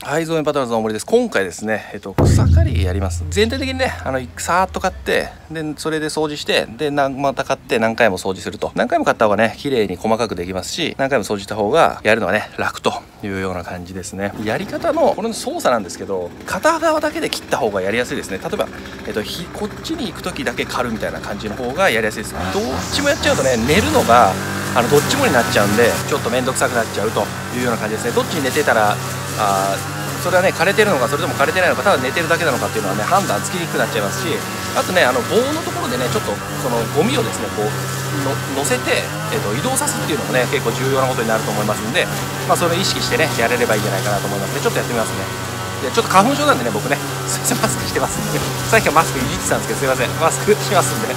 はい、ゾーンパトラーズの大森です。今回ですね、草刈りやります。全体的にね、さーっと買って、で、それで掃除して、で、また買って何回も掃除すると。何回も買った方がね、綺麗に細かくできますし、何回も掃除した方が、やるのはね、楽というような感じですね。やり方の、これの操作なんですけど、片側だけで切った方がやりやすいですね。例えば、こっちに行く時だけ刈るみたいな感じの方がやりやすいです。どっちもやっちゃうとね、寝るのが、どっちもになっちゃうんで、ちょっと面倒くさくなっちゃうというような感じですね。どっちに寝てたら、それはね枯れてるのかそれとも枯れてないのか、ただ寝てるだけなのかっていうのはね判断つきにくくなっちゃいますし、あとね棒のところでねちょっとそのゴミをですねこう乗せて、移動さすっていうのもね結構重要なことになると思いますんで、それを意識してねやれればいいんじゃないかなと思いますね。ちょっとやってみますね。でちょっと花粉症なんでね僕ねすいませんマスクしてますんで、さっきはマスクいじってたんですけどすいませんマスクしますんでね。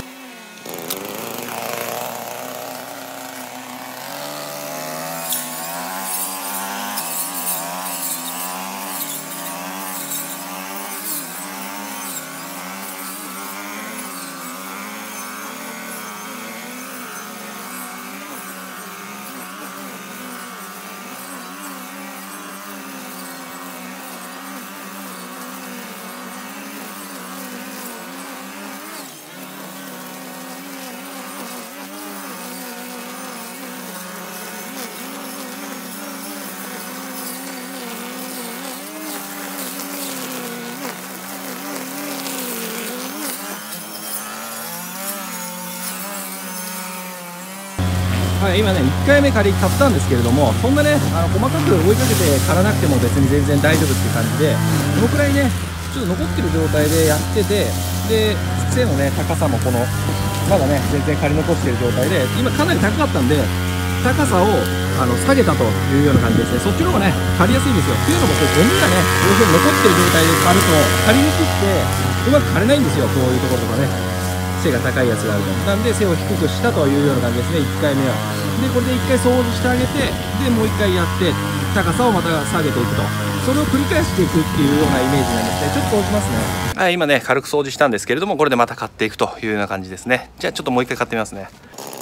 はい、今ね1回目刈ったんですけれども、そんなね細かく追いかけて刈らなくても別に全然大丈夫っていう感じで、このくらいねちょっと残ってる状態でやってて、で背のね高さもこのまだね全然刈り残してる状態で、今かなり高かったんで高さを下げたというような感じですね。そっちの方がね刈りやすいんですよ。っていうのもこうゴミがねどうしても残ってる状態で刈ると刈りにくくてうまく刈れないんですよ。こういうところとかね背が高いやつがあると。なんで背を低くしたというような感じですね、1回目は。でこれで1回掃除してあげて、でもう1回やって高さをまた下げていくと、それを繰り返していくっていうようなイメージなんですね。ちょっと落ちますね。はい、今ね軽く掃除したんですけれども、これでまた買っていくというような感じですね。じゃあちょっともう1回買ってみますね。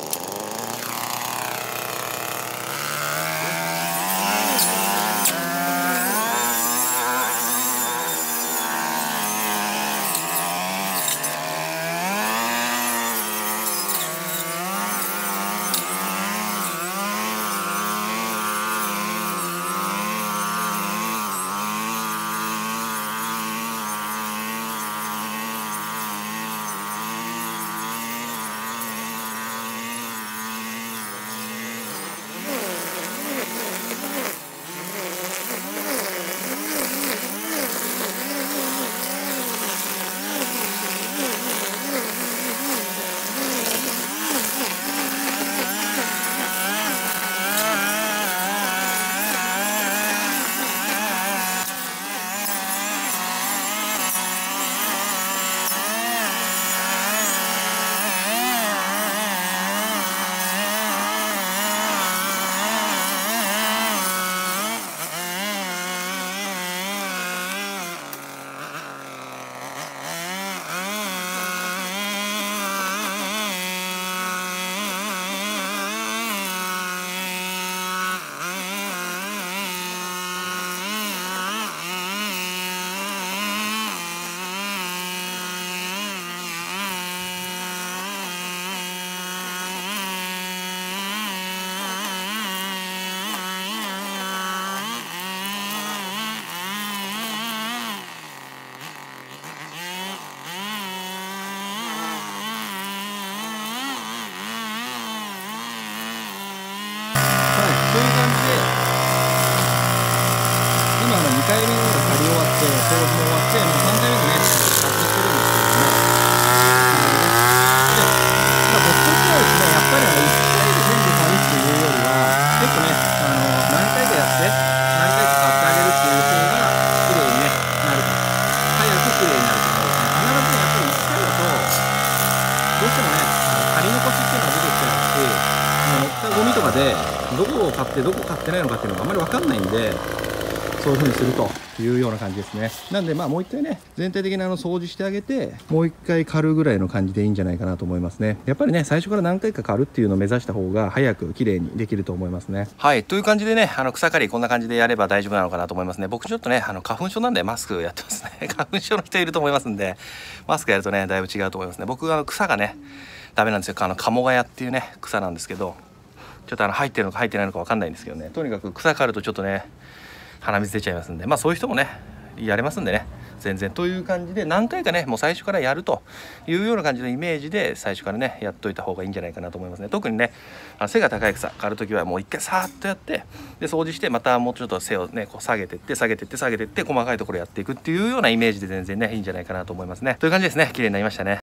そういう感じで、今2回目の刈り終わって、掃除も終わって、もう3回目のね、刈ってしてるんですけども、僕としてはですね、やっぱり1回で全部刈るっていうよりは、結構ね、何回かやって、何回か刈ってあげるっていう方が、綺麗にね、なると。早く綺麗になると思うんですね。必ずね、やっぱり1回だと、どうしてもね、刈り残しっていうのが出てきちゃうし、乗ったゴミとかでどこを買ってどこ買ってないのかっていうのがあんまり分かんないんで、 そういう風にするというような感じですね。なんでもう一回ね、全体的に掃除してあげて、もう一回刈るぐらいの感じでいいんじゃないかなと思いますね。やっぱりね、最初から何回か刈るっていうのを目指した方が早く綺麗にできると思いますね。はい、という感じでね、草刈りこんな感じでやれば大丈夫なのかなと思いますね。僕ちょっとね、花粉症なんでマスクやってますね。花粉症の人いると思いますんで、マスクやるとね、だいぶ違うと思いますね。僕草がね、ダメなんですよ。鴨ヶ谷っていうね、草なんですけど、ちょっと入ってるのか入ってないのか分かんないんですけどね、とにかく草刈るとちょっとね、鼻水出ちゃいますんで、そういう人もね、やれますんでね、全然という感じで何回かね、もう最初からやるというような感じのイメージで最初からね、やっといた方がいいんじゃないかなと思いますね。特にね、背が高い草刈るときはもう一回さーっとやって、で掃除して、またもうちょっと背をね、こう下げてって下げてって下げてって、細かいところやっていくっていうようなイメージで全然ね、いいんじゃないかなと思いますね。という感じですね。綺麗になりましたね。